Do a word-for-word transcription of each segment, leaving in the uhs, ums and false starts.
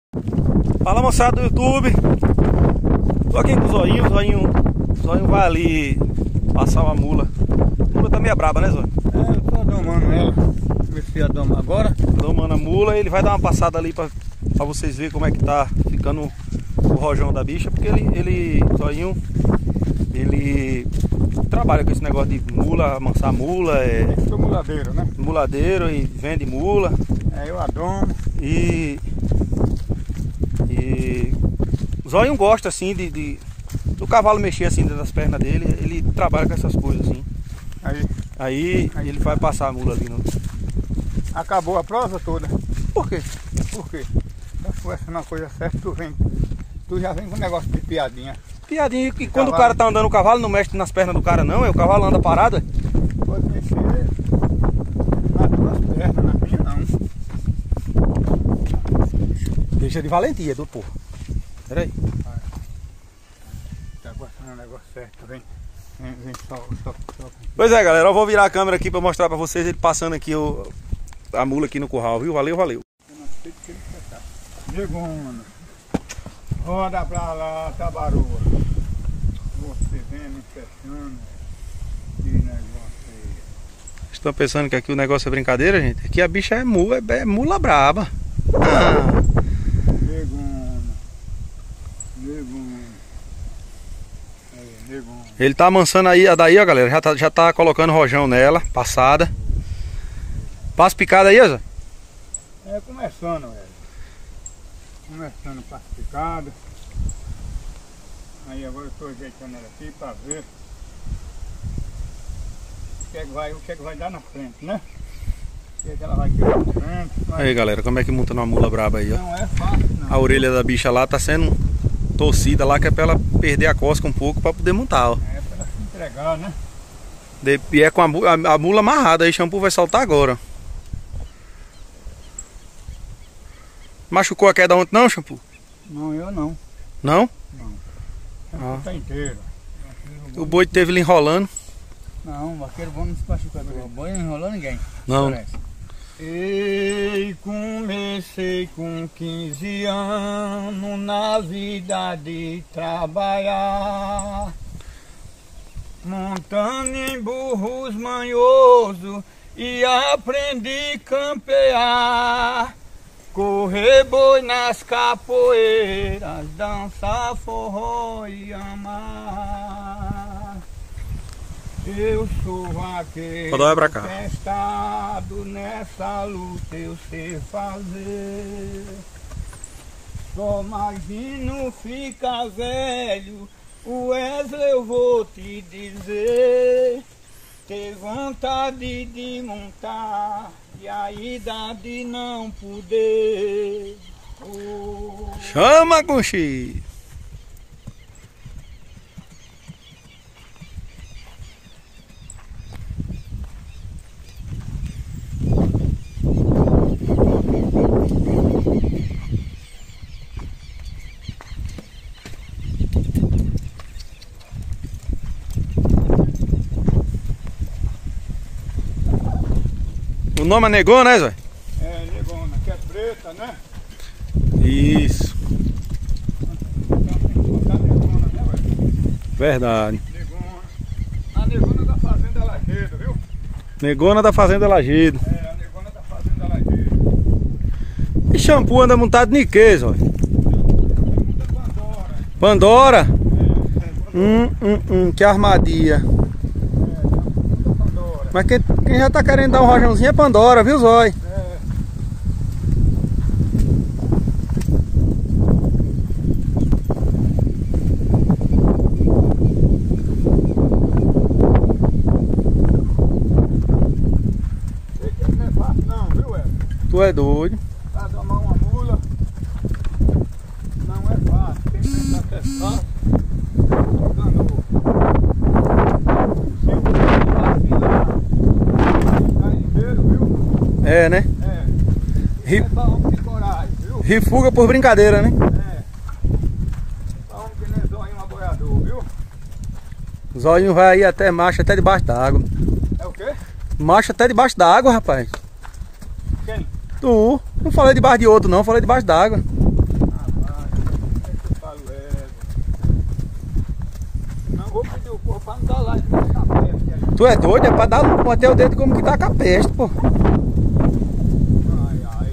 Fala, moçada do YouTube. Tô aqui com o Zoinho, o Zoinho, o Zoinho vai ali passar uma mula. A mula tá meio braba, né, Zoinho? É, eu tô domando ela. Ver se ia domar agora. Domando a mula, ele vai dar uma passada ali pra, pra vocês verem como é que tá ficando o rojão da bicha. Porque ele, ele, Zoinho, ele trabalha com esse negócio de mula, amansar mula. É, eu sou muladeiro, né? Muladeiro e vende mula. É, eu adomo. E... E o Zoinho gosta assim de, de do cavalo mexer assim dentro das pernas dele. Ele trabalha com essas coisas assim. Aí, Aí, aí ele vai passar a mula ali no... acabou a prosa toda. Por quê? Por quê? Se fosse uma coisa certa, tu vem. Tu já vem com um negócio de piadinha. Piadinha, e quando o cara tá andando o cavalo, não mexe nas pernas do cara não, é o cavalo anda parado. Pode mexer nas tuas pernas, na minha não. Deixa de valentia, do porra. Pera aí. Tá gostando do negócio certo, vem. Vem, vem só, só, só. Pois é, galera, eu vou virar a câmera aqui pra mostrar pra vocês ele passando aqui o, a mula aqui no curral, viu? Valeu, valeu. Negona. Roda pra lá, tabaroa. Você vendo, fechando. Que negócio aí. Estão pensando que aqui o negócio é brincadeira, gente? Aqui a bicha é mula, é mula braba. Ah. Negona. Negona. Aí, negona. Ele tá amansando aí, a daí, ó, galera. Já tá, já tá colocando rojão nela, passada. Passa picada aí, ó. É começando, velho. Começando pacificado. Aí agora eu estou ajeitando ela aqui para ver o que é que vai, o que é que vai dar na frente, né? O que é que ela vai querer na frente. Mas Aí, galera, como é que monta numa mula braba aí, ó. não é fácil, não. A orelha da bicha lá tá sendo torcida lá, que é pra ela perder a cosca um pouco pra poder montar, ó. É para ela se entregar, né? De, e é com a, a, a mula amarrada, aí o shampoo vai soltar agora. Machucou a queda ontem não, shampoo? Não, eu não. Não? Não. Ah. Tá inteiro. O boi teve ele enrolando. Não, o vaqueiro bom não se machuca. O boi não enrolou ninguém. Não. Parece. Ei, comecei com quinze anos na vida de trabalhar, montando em burros manhoso e aprendi a campear, correr boi nas capoeiras, dançar forró e amar. Eu sou vaqueiro Pode olhar pra cá. testado, nessa luta eu sei fazer. Só imagino ficar velho, Wesley, eu vou te dizer. Ter vontade de montar e a idade não poder. Oh. Chama, Gunchi! O nome é Negona, né, Zé? É, negona, que é preta, né? Isso. Então tem que botar negona, né, velho? Verdade. Negona. A negona da Fazenda Lajedo, viu? Negona da Fazenda Lajedo. É, a negona da Fazenda Lajedo. E shampoo anda montado de quê, Zé? Muita Pandora. Pandora? É, é, Hum, hum, hum, que armadilha. muita Pandora. Mas quem, quem já tá querendo dar um rojãozinho é Pandora, viu, Zói? É. Sei que não é fácil não, viu, Ed? Tu é doido. Pra domar uma mula não é fácil. Quem pensa que é fácil, enganou. Se o cara vacilar, tá inteiro, viu? É, né? É. Ri, É pra homem de coragem, viu? rifuga por brincadeira, né? É. Pra homem que nem Zoinho aboiador, viu? O Zóio vai aí até marcha, até debaixo d'água. É o quê? Marcha até debaixo d'água, rapaz. Quem? Tu, não falei debaixo de outro não, falei debaixo d'água. pra não dar lá e ficar com a peste aí. Tu é doido? É pra dar bater o dedo como que tá com a peste, pô. Ai, ai.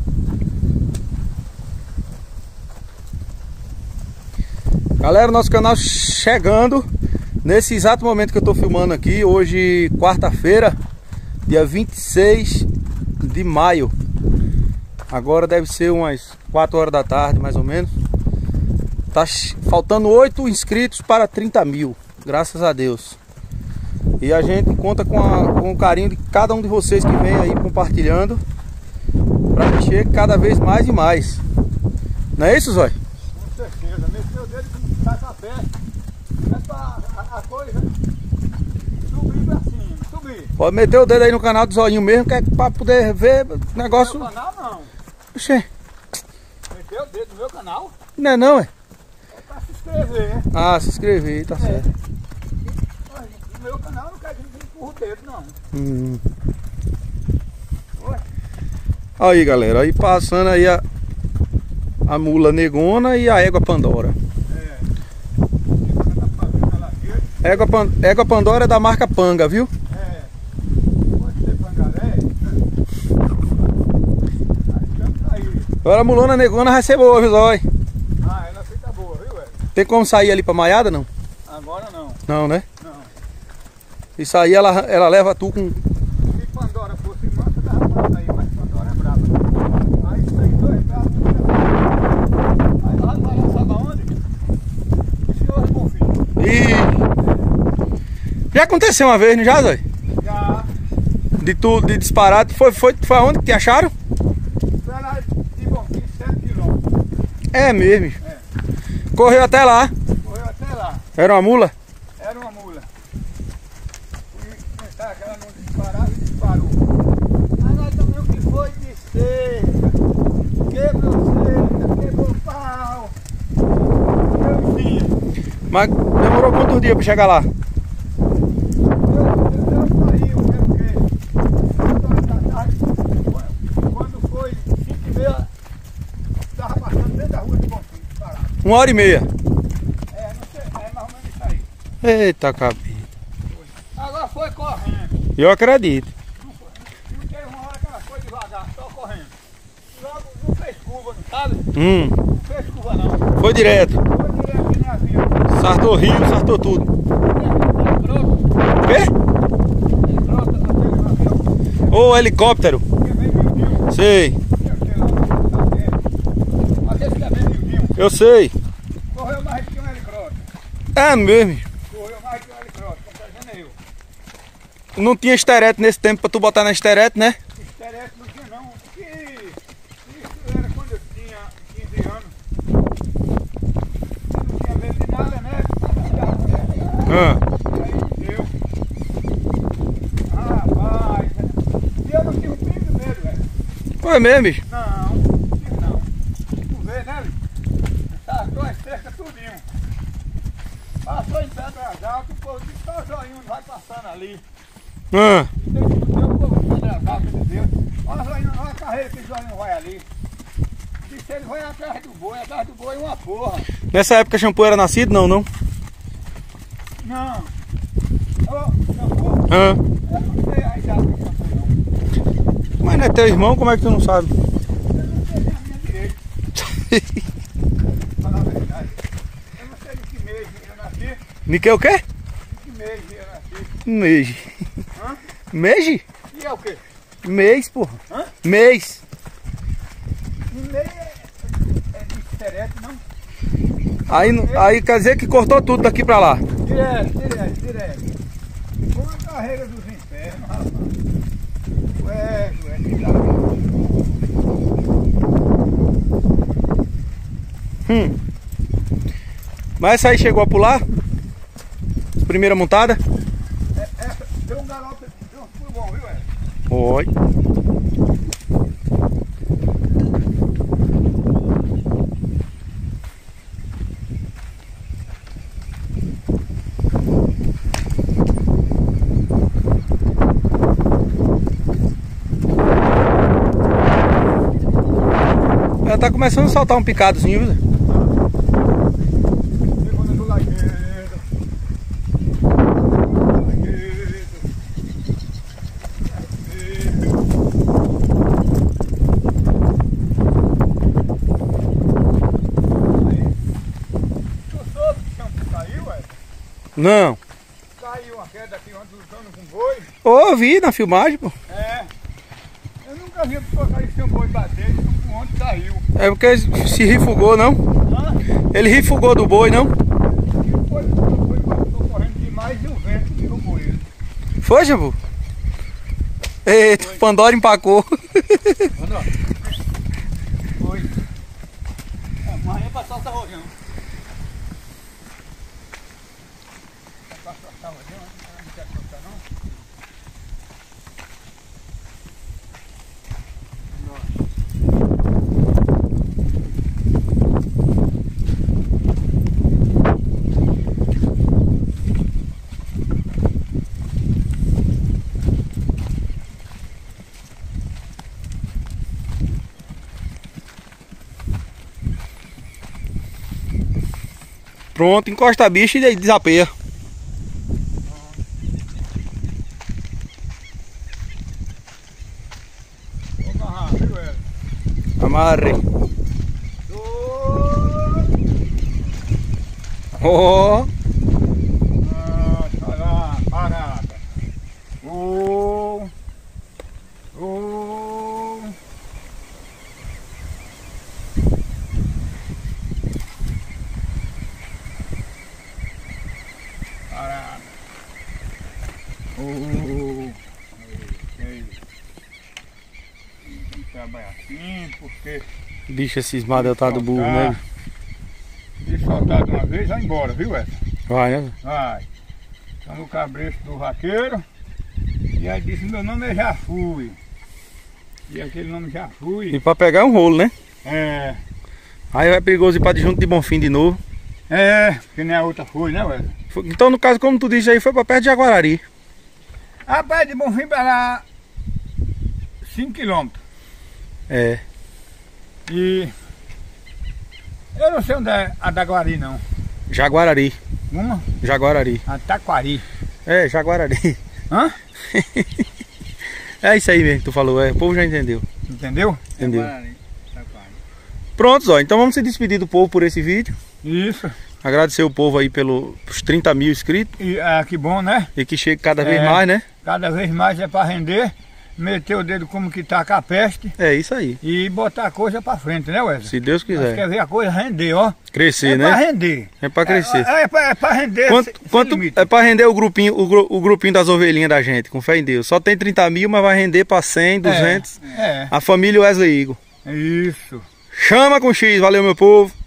Galera, nosso canal chegando nesse exato momento que eu tô filmando aqui. Hoje, quarta-feira, dia vinte e seis de maio. Agora deve ser umas quatro horas da tarde, mais ou menos. Tá faltando oito inscritos para trinta mil, graças a Deus. E a gente conta com, a, com o carinho de cada um de vocês que vem aí compartilhando, para que chegue cada vez mais e mais. Não é isso, Zói? Com certeza, meteu o dedo com tá com a peste. É pra a, a coisa subir pra cima, subir. Pode meter o dedo aí no canal do Zóinho mesmo, que é pra poder ver o negócio. No meu canal não. Oxê. Meteu o dedo no meu canal? Não é não, é? É pra se inscrever, né? Ah, se inscrever, tá certo. Olha, no meu canal não quer que ninguém empurra o dedo, não. Hum. Olha. Aí, galera, aí passando aí a, a mula negona e a égua Pandora. É. Quando tá fazendo ela aqui, Égua, Pan, égua Pandora é da marca Panga, viu? é. Pode ser pangaré. Aí estamos aí. Agora a mulona negona vai ser boa, viu, Zói? Ah, ela fica boa, viu, velho? Tem como sair ali pra maiada, não? Agora não. Não, né? Não. Isso aí ela, ela leva tu com... Se Pandora fosse mansa, dava pra sair, mas Pandora é brava. Aí isso aí dois bravos. Aí nós vai lá, sabe aonde? Senhor Bonfim. E... Já aconteceu uma vez, não já, Zói? Já. De tu, de disparado. Foi, foi, foi aonde que te acharam? Foi lá de Bonfim, sete quilômetros. É mesmo. É. Correu até lá. Correu até lá. Era uma mula? Era uma mula. E pensava que ela não disparava e disparou. Aí nós também o que foi de cerca. Quebrou cerca, quebrou pau. Eu tinha. Mas demorou quantos dias pra chegar lá? Quando foi cinco e meia, estava passando dentro da rua de Bonfim, parado. Uma hora e meia. É, não sei, é mais ou menos isso aí. Eita, cabelo. Agora foi correndo. Eu acredito. Não foi. Não teve uma hora que ela foi devagar, só correndo. Logo não fez curva, não sabe? Hum, Não fez curva não. foi direto. Foi direto que nem avião. Sartou rio, sartou tudo. Tem trota, O quê? tem trota, aquele avião. Ô, helicóptero. Que vem miudinho. Sei, Eu sei lá, não tá vendo. Aquele que é bem miudinho. eu sei. Correu mais que um helicóptero. É mesmo. Correu mais que um helicóptero, tá dizendo eu. Não tinha esterete nesse tempo pra tu botar na esterete, né? Esterete não tinha não, porque isso era quando eu tinha quinze anos. Não tinha medo de nada, né? Ah, Aí deu. Rapaz, e eu não tive um pingo de medo, velho. foi mesmo, bicho. Não, não tive não. Tu vê, né, Lito? Sartou as cercas tudinho. Passou em Pedras Altas, o povo disse, só o Zoinho vai passando ali. Ah, E tem que ter um povo de Pedras Altas de Deus. Olha o Zoinho, olha a carreira que o Zoinho vai ali. Disse ele vai atrás do boi, atrás do boi uma porra. nessa época Shampoo era nascido? Não, não. Não. Ô, Shampoo, Ah, eu não sei a idade do Shampoo não. mas não é teu irmão, como é que tu não sabe? Eu não sei nem a minha direita, pra falar a verdade. Eu não sei de que mês eu nasci, De que o quê? de que mês eu nasci. Mês. Hã? Mês? E é o quê? Mês, porra. Hã? Mês. E mês é, é de esterete, não? Aí, aí quer dizer que cortou tudo daqui pra lá. Direto, direto, direto. Foi a carreira dos infernos, rapaz. Ué, ué, que dá. Hum. Mas essa aí chegou a pular? Primeira montada? É, essa, deu um galope, deu um pulo bom, viu, é? Oi. Ela tá começando a soltar um picadozinho, viu? Segunda do lagueiro. Não. Caiu uma queda aqui ontem lutando com boi. Ô, eu vi na filmagem, pô. É. Eu nunca vi a pessoa cair sem um boi bater, então ontem caiu. É porque ele se refugou, não? Hã? Ele refugou do boi, não? E foi, o boi passou correndo demais e o vento derrubou ele. Foi, Jambu? Eita, o Pandora empacou. Pandora. Foi. É, mas é pra soltar o rojão. É pra soltar o rojão, não quer soltar não? Pronto, encosta a bicha e desapeia. Vou amarrar, viu, Hélio? Amarre. Dois. Oh. Nossa, lá, parada. Um. Um. Parada. Um. Tem que trabalhar assim, porque Bicha cismada, eu tá do burro, né? se soltar de uma vez, vai embora, viu, Edson? Vai, né? Vai. Tá no cabresto do vaqueiro. E aí disse, meu nome é Já Fui. E aquele nome Já Fui. E pra pegar é um rolo, né? É. Aí é perigoso ir pra junto de Bonfim de novo. É, que nem a outra foi, né, Edson? Foi- Então, no caso, como tu disse aí, foi pra perto de Jaguarari. Rapaz, de Bonfim pra lá, cinco quilômetros. É. E eu não sei onde é a da Guari, não. Jaguarari. Uma? Jaguarari. A Taquari. É, Jaguarari. Hã? É isso aí mesmo que tu falou, é. O povo já entendeu. Entendeu? Entendeu? Taquari. Taquari. Pronto, Zó. Então vamos se despedir do povo por esse vídeo. Isso. Agradecer o povo aí pelos trinta mil inscritos. E ah, que bom, né? E que chegue cada vez É. mais, né? Cada vez mais é pra render. Meter o dedo como que tá com a peste. É isso aí. E botar a coisa pra frente, né, Wesley? Se Deus Nós quiser. quer ver a coisa render, ó. Crescer, é pra né? render. É pra crescer. É, é, pra, é pra render. Quanto, sem- sem quanto limite. é pra render o grupinho, o, gru- o grupinho das ovelhinhas da gente, com fé em Deus. Só tem trinta mil, mas vai render pra cem, duzentos. É, A família Wesley Igor. é. Isso. Chama com X, valeu meu povo.